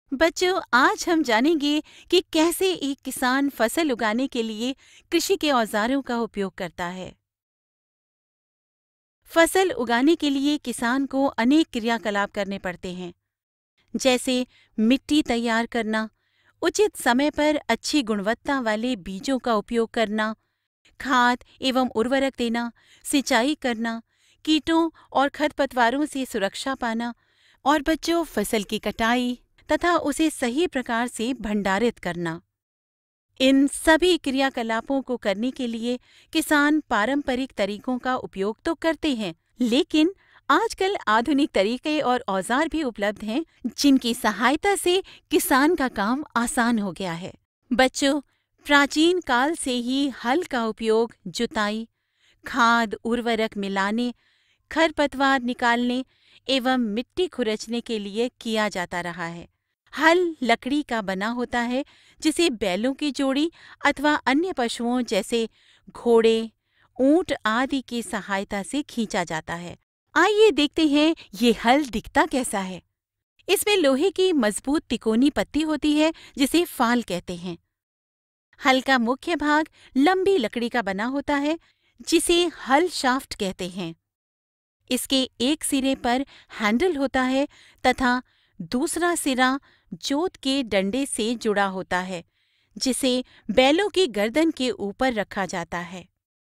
बच्चों, आज हम जानेंगे कि कैसे एक किसान फसल उगाने के लिए कृषि के औजारों का उपयोग करता है। फसल उगाने के लिए किसान को अनेक क्रियाकलाप करने पड़ते हैं, जैसे मिट्टी तैयार करना, उचित समय पर अच्छी गुणवत्ता वाले बीजों का उपयोग करना, खाद एवं उर्वरक देना, सिंचाई करना, कीटों और खरपतवारों से सुरक्षा पाना और बच्चों फसल की कटाई तथा उसे सही प्रकार से भंडारित करना। इन सभी क्रियाकलापों को करने के लिए किसान पारंपरिक तरीकों का उपयोग तो करते हैं, लेकिन आजकल आधुनिक तरीके और औजार भी उपलब्ध हैं जिनकी सहायता से किसान का काम आसान हो गया है। बच्चों, प्राचीन काल से ही हल का उपयोग जुताई, खाद उर्वरक मिलाने, खरपतवार निकालने एवं मिट्टी खुरचने के लिए किया जाता रहा है। हल लकड़ी का बना होता है जिसे बैलों की जोड़ी अथवा अन्य पशुओं जैसे घोड़े, ऊंट आदि की सहायता से खींचा जाता है। आइए देखते हैं ये हल दिखता कैसा है। इसमें लोहे की मजबूत तिकोनी पत्ती होती है जिसे फाल कहते हैं। हल का मुख्य भाग लंबी लकड़ी का बना होता है जिसे हल शाफ्ट कहते हैं। इसके एक सिरे पर हैंडल होता है तथा दूसरा सिरा जोत के डंडे से जुड़ा होता है जिसे बैलों की गर्दन के ऊपर रखा जाता है।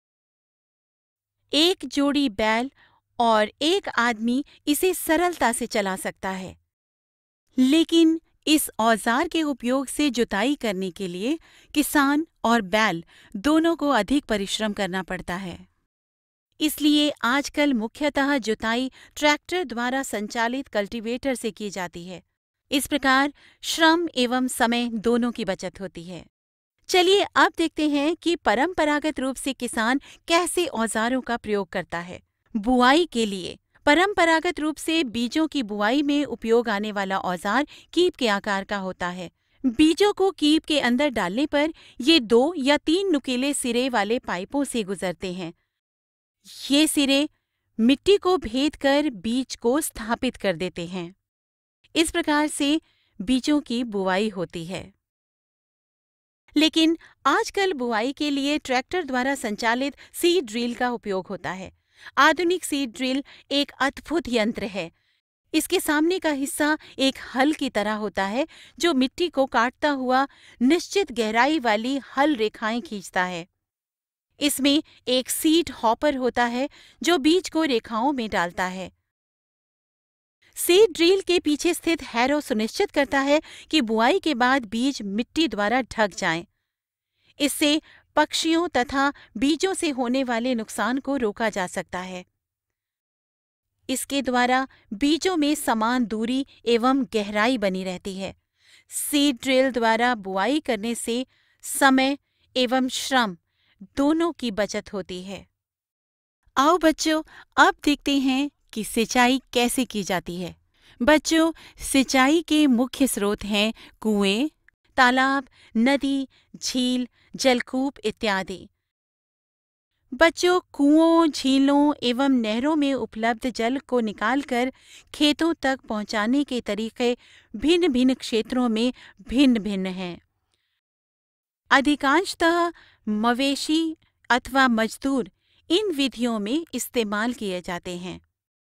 एक जोड़ी बैल और एक आदमी इसे सरलता से चला सकता है, लेकिन इस औजार के उपयोग से जुताई करने के लिए किसान और बैल दोनों को अधिक परिश्रम करना पड़ता है। इसलिए आजकल मुख्यतः जुताई ट्रैक्टर द्वारा संचालित कल्टीवेटर से की जाती है। इस प्रकार श्रम एवं समय दोनों की बचत होती है। चलिए अब देखते हैं कि परंपरागत रूप से किसान कैसे औजारों का प्रयोग करता है। बुआई के लिए परंपरागत रूप से बीजों की बुआई में उपयोग आने वाला औजार कीप के आकार का होता है। बीजों को कीप के अंदर डालने पर ये 2 या 3 नुकीले सिरे वाले पाइपों से गुजरते हैं। ये सिरे मिट्टी को भेद कर बीज को स्थापित कर देते हैं। इस प्रकार से बीजों की बुआई होती है। लेकिन आजकल बुआई के लिए ट्रैक्टर द्वारा संचालित सीड ड्रिल का उपयोग होता है। आधुनिक सीड ड्रिल एक अद्भुत यंत्र है। इसके सामने का हिस्सा एक हल की तरह होता है जो मिट्टी को काटता हुआ निश्चित गहराई वाली हल रेखाएं खींचता है। इसमें एक सीड हॉपर होता है जो बीज को रेखाओं में डालता है। सीड ड्रिल के पीछे स्थित हैरो सुनिश्चित करता है कि बुआई के बाद बीज मिट्टी द्वारा ढक जाएं। इससे पक्षियों तथा बीजों से होने वाले नुकसान को रोका जा सकता है। इसके द्वारा बीजों में समान दूरी एवं गहराई बनी रहती है। सीड ड्रिल द्वारा बुआई करने से समय एवं श्रम दोनों की बचत होती है। आओ बच्चों, अब देखते हैं कि सिंचाई कैसे की जाती है। बच्चों, सिंचाई के मुख्य स्रोत हैं कुएं, तालाब, नदी, झील, जलकूप इत्यादि। बच्चों, कुओं, झीलों एवं नहरों में उपलब्ध जल को निकालकर खेतों तक पहुंचाने के तरीके भिन्न भिन्न क्षेत्रों में भिन्न भिन्न हैं। अधिकांशतः मवेशी अथवा मजदूर इन विधियों में इस्तेमाल किए जाते हैं।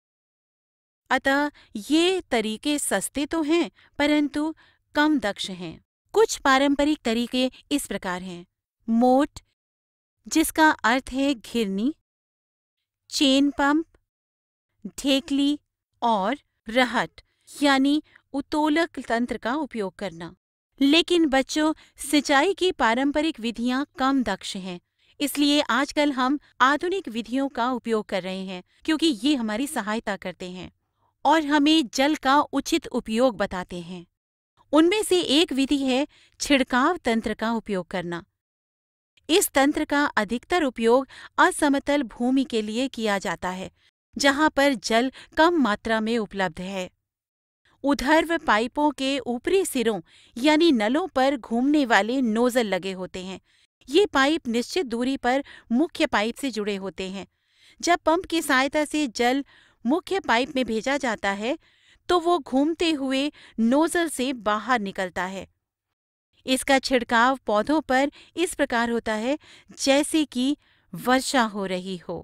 अतः ये तरीके सस्ते तो हैं परंतु कम दक्ष हैं। कुछ पारंपरिक तरीके इस प्रकार हैं। मोट, जिसका अर्थ है घिरनी, चेन पंप, ढेकली और रहट यानी उत्तोलक तंत्र का उपयोग करना। लेकिन बच्चों, सिंचाई की पारंपरिक विधियां कम दक्ष हैं, इसलिए आजकल हम आधुनिक विधियों का उपयोग कर रहे हैं क्योंकि ये हमारी सहायता करते हैं और हमें जल का उचित उपयोग बताते हैं। उनमें से एक विधि है छिड़काव तंत्र का उपयोग करना। इस तंत्र का अधिकतर उपयोग असमतल भूमि के लिए किया जाता है, जहां पर जल कम मात्रा में उपलब्ध है। ऊर्ध्व पाइपों के ऊपरी सिरों यानी नलों पर घूमने वाले नोजल लगे होते हैं। ये पाइप निश्चित दूरी पर मुख्य पाइप से जुड़े होते हैं। जब पंप की सहायता से जल मुख्य पाइप में भेजा जाता है तो वो घूमते हुए नोजल से बाहर निकलता है। इसका छिड़काव पौधों पर इस प्रकार होता है जैसे कि वर्षा हो रही हो।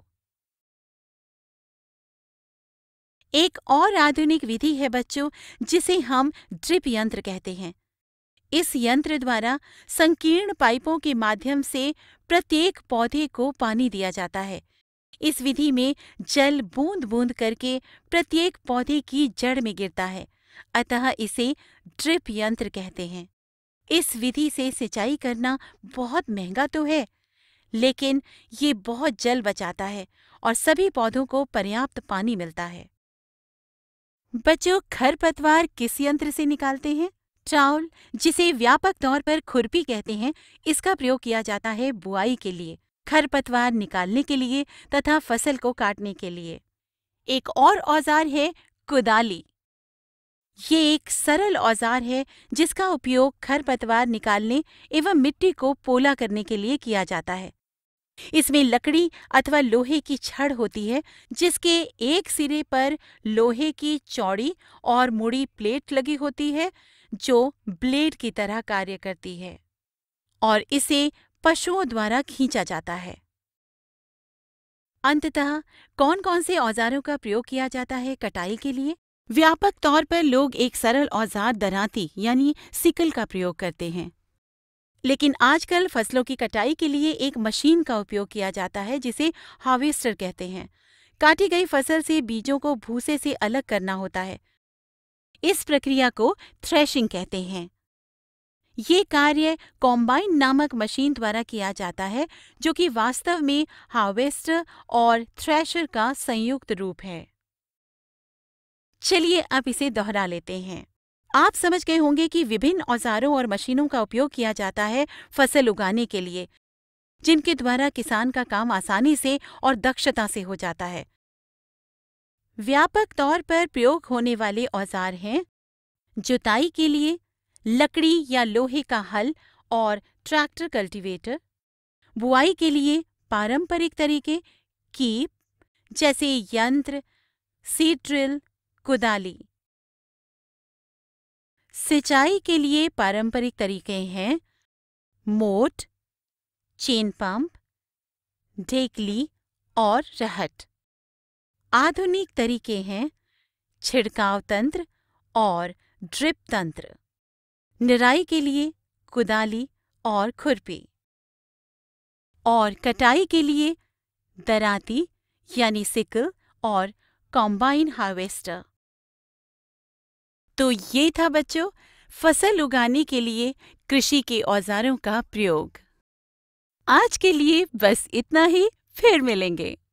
एक और आधुनिक विधि है बच्चों, जिसे हम ड्रिप यंत्र कहते हैं। इस यंत्र द्वारा संकीर्ण पाइपों के माध्यम से प्रत्येक पौधे को पानी दिया जाता है। इस विधि में जल बूंद बूंद करके प्रत्येक पौधे की जड़ में गिरता है, अतः इसे ड्रिप यंत्र कहते हैं। इस विधि से सिंचाई करना बहुत महंगा तो है, लेकिन ये बहुत जल बचाता है और सभी पौधों को पर्याप्त पानी मिलता है। बच्चों, खरपतवार किस यंत्र से निकालते हैं? ट्राउल, जिसे व्यापक तौर पर खुरपी कहते हैं, इसका प्रयोग किया जाता है बुआई के लिए, खरपतवार निकालने के लिए तथा फसल को काटने के लिए। एक और औजार है कुदाली। ये एक सरल औजार है जिसका उपयोग खरपतवार निकालने एवं मिट्टी को पोला करने के लिए किया जाता है। इसमें लकड़ी अथवा लोहे की छड़ होती है, जिसके एक सिरे पर लोहे की चौड़ी और मुड़ी प्लेट लगी होती है जो ब्लेड की तरह कार्य करती है और इसे पशुओं द्वारा खींचा जाता है। अंततः कौन कौन से औजारों का प्रयोग किया जाता है कटाई के लिए? व्यापक तौर पर लोग एक सरल औजार दरांती यानी सिकल का प्रयोग करते हैं, लेकिन आजकल फसलों की कटाई के लिए एक मशीन का उपयोग किया जाता है जिसे हार्वेस्टर कहते हैं। काटी गई फसल से बीजों को भूसे से अलग करना होता है। इस प्रक्रिया को थ्रेशिंग कहते हैं। ये कार्य कॉम्बाइन नामक मशीन द्वारा किया जाता है, जो कि वास्तव में हार्वेस्टर और थ्रेशर का संयुक्त रूप है। चलिए अब इसे दोहरा लेते हैं। आप समझ गए होंगे कि विभिन्न औजारों और मशीनों का उपयोग किया जाता है फसल उगाने के लिए, जिनके द्वारा किसान का काम आसानी से और दक्षता से हो जाता है। व्यापक तौर पर प्रयोग होने वाले औजार हैं जुताई के लिए लकड़ी या लोहे का हल और ट्रैक्टर कल्टीवेटर, बुआई के लिए पारंपरिक तरीके कीप जैसे यंत्र, सीड ड्रिल, कुदाली। सिंचाई के लिए पारंपरिक तरीके हैं मोट, चेन पंप, ढेकली और रहट। आधुनिक तरीके हैं छिड़काव तंत्र और ड्रिप तंत्र। निराई के लिए कुदाली और खुरपी, और कटाई के लिए दरांती यानी सिकल और कॉम्बाइन हार्वेस्टर। तो ये था बच्चों फसल उगाने के लिए कृषि के औजारों का प्रयोग। आज के लिए बस इतना ही, फिर मिलेंगे।